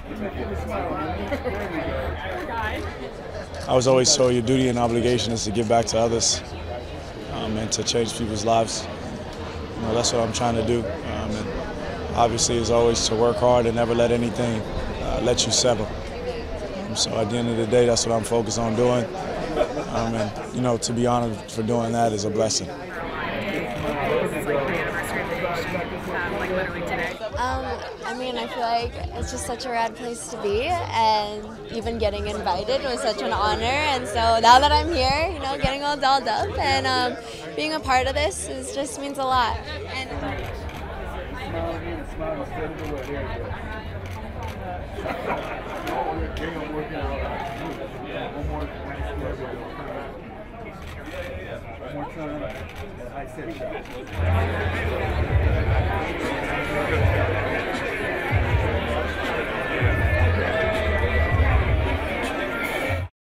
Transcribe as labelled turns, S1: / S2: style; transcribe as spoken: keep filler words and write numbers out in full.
S1: I was always told your duty and obligation is to give back to others um, and to change people's lives. You know, that's what I'm trying to do. Um, and obviously, is always to work hard and never let anything uh, let you settle. Um, so at the end of the day, that's what I'm focused on doing. Um, and, you know, to be honored for doing that is a blessing.
S2: Um, I mean, I feel like it's just such a rad place to be, and even getting invited was such an honor. And so now that I'm here, you know, getting all dolled up and um, being a part of this is just means a lot. And
S3: One more time, I said